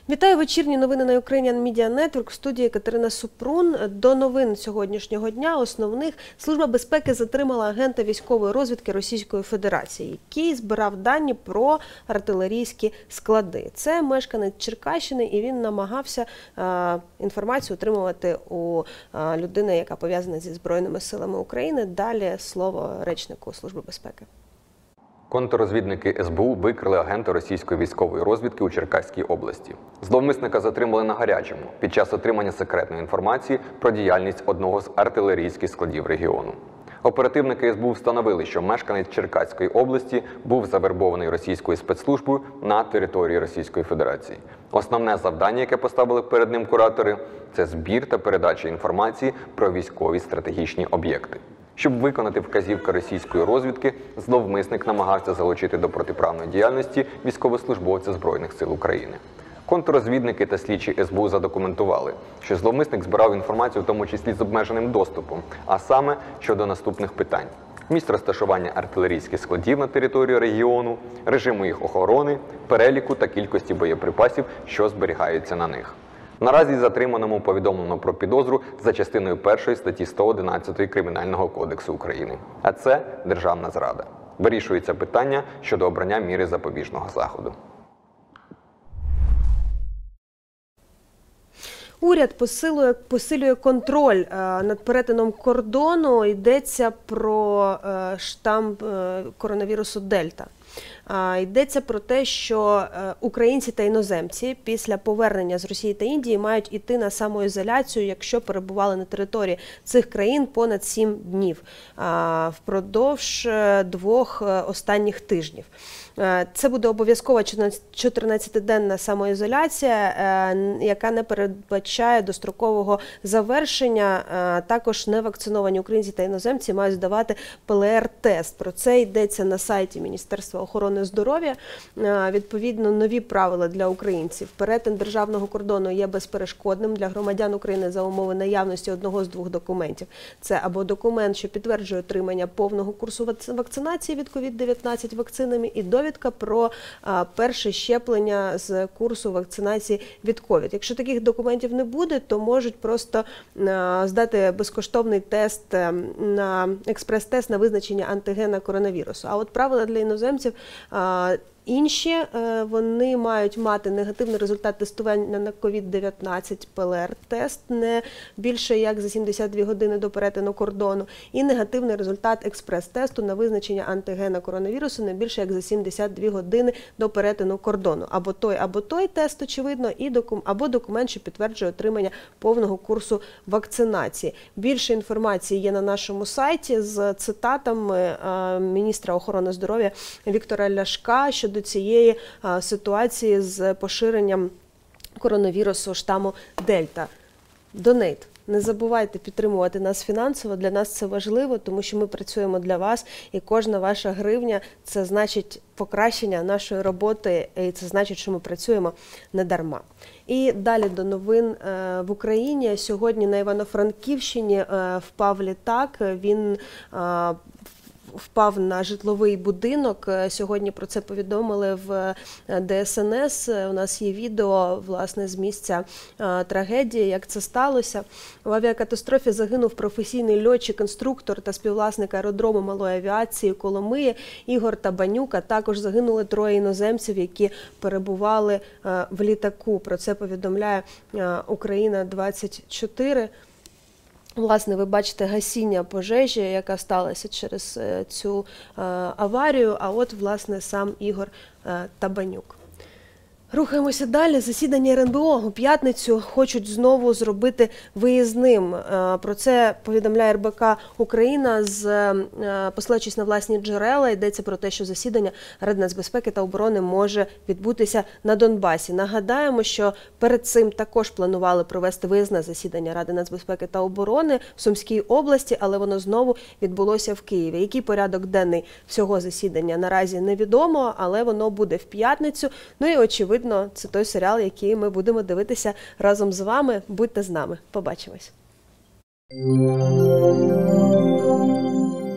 Вітаю, вечірні новини на Ukrainian Media Network. В студії Катерина Супрун. До новин сьогоднішнього дня основних. Служба безпеки затримала агента військової розвідки Російської Федерації, який збирав дані про артилерійські склади. Це мешканець Черкащини, і він намагався інформацію отримувати у людини, яка пов'язана зі Збройними силами України. Далі слово речнику Служби безпеки. Контррозвідники СБУ викрили агента російської військової розвідки у Черкаській області. Зловмисника затримали на гарячому під час отримання секретної інформації про діяльність одного з артилерійських складів регіону. Оперативники СБУ встановили, що мешканець Черкаської області був завербований російською спецслужбою на території Російської Федерації. Основне завдання, яке поставили перед ним куратори – це збір та передача інформації про військові стратегічні об'єкти. Щоб виконати вказівки російської розвідки, зловмисник намагався залучити до протиправної діяльності військовослужбовця Збройних сил України. Контррозвідники та слідчі СБУ задокументували, що зловмисник збирав інформацію в тому числі з обмеженим доступом, а саме щодо наступних питань: місць розташування артилерійських складів на території регіону, режиму їх охорони, переліку та кількості боєприпасів, що зберігаються на них. Наразі затриманому повідомлено про підозру за частиною 1 статті 111 Кримінального кодексу України. А це державна зрада. Вирішується питання щодо обрання міри запобіжного заходу. Уряд посилює контроль над перетином кордону. Йдеться про штам коронавірусу Дельта. Йдеться про те, що українці та іноземці після повернення з Росії та Індії мають йти на самоізоляцію, якщо перебували на території цих країн понад 7 днів впродовж 2 останніх тижнів. Це буде обов'язкова 14-денна самоізоляція, яка не передбачає дострокового завершення. Також невакциновані українці та іноземці мають здавати ПЛР-тест. Про це йдеться на сайті Міністерства охорони здоров'я. Відповідно, нові правила для українців. Перетин державного кордону є безперешкодним для громадян України за умови наявності одного з 2 документів. Це або документ, що підтверджує отримання повного курсу вакцинації від COVID-19 вакцинами, і довідка про перше щеплення з курсу вакцинації від COVID. Якщо таких документів не буде, то можуть просто здати безкоштовний тест, експрес-тест на визначення антигена коронавірусу. А от правила для іноземців інші, вони мають мати негативний результат тестування на COVID-19 ПЛР-тест не більше як за 72 години до перетину кордону, і негативний результат експрес-тесту на визначення антигена коронавірусу не більше як за 72 години до перетину кордону. Або той тест, очевидно, або документ, що підтверджує отримання повного курсу вакцинації. Більше інформації є на нашому сайті з цитатами міністра охорони здоров'я Віктора Ляшка щодо цієї ситуації з поширенням коронавірусу штаму Дельта. Донейт. Не забувайте підтримувати нас фінансово, для нас це важливо, тому що ми працюємо для вас, і кожна ваша гривня – це значить покращення нашої роботи, і це значить, що ми працюємо не дарма. І далі до новин в Україні. Сьогодні на Івано-Франківщині впав літак, він впав на житловий будинок. Сьогодні про це повідомили в ДСНС. У нас є відео, власне, з місця трагедії, як це сталося. В авіакатастрофі загинув професійний льотчик-інструктор та співвласник аеродрому малої авіації Коломиї Ігор Табанюк, а також загинули 3 іноземців, які перебували в літаку. Про це повідомляє Україна-24. Власне, ви бачите гасіння пожежі, яка сталася через цю аварію, а от, власне, сам Ігор Табанюк. Рухаємося далі. Засідання РНБО у п'ятницю хочуть знову зробити виїзним. Про це повідомляє РБК Україна, посилаючись на власні джерела. Йдеться про те, що засідання Ради нацбезпеки та оборони може відбутися на Донбасі. Нагадаємо, що перед цим також планували провести виїзне засідання Ради нацбезпеки та оборони в Сумській області, але воно знову відбулося в Києві. Який порядок денний всього засідання наразі невідомо, але воно буде в п'ятницю. Ну і очевидно, це той серіал, який ми будемо дивитися разом з вами. Будьте з нами. Побачимось.